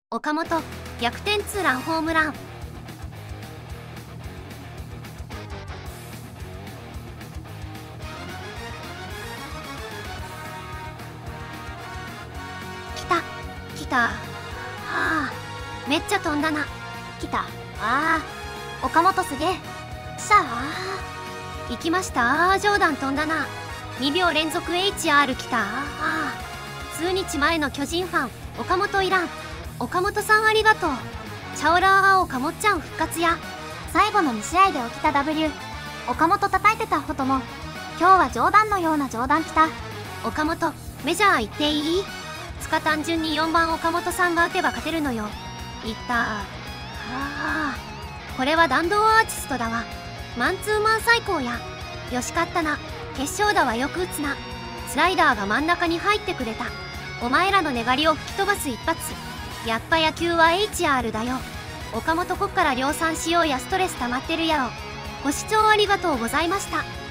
岡本、逆転ツーランホームラン。来た。はあ、めっちゃ飛んだな。来た。岡本すげえ。しゃあ。行きました。ジョーダン飛んだな。2秒連続 HR 来た。数日前の巨人ファン、岡本いらん。岡本さんありがとう。チャオラー岡本ちゃん復活や。 最後の2試合で起きた W。岡本叩いてたことも、今日は冗談のような冗談来た。 岡本、メジャー行っていい？つか単純に4番岡本さんが打てば勝てるのよ。いった。これは弾道アーティストだわ。マンツーマン最高や。よしかったな。決勝打はよく打つな。スライダーが真ん中に入ってくれた。お前らの粘りを吹き飛ばす一発。やっぱ野球は HR だよ。岡本こっから量産しようや。ストレス溜まってるやろ。ご視聴ありがとうございました。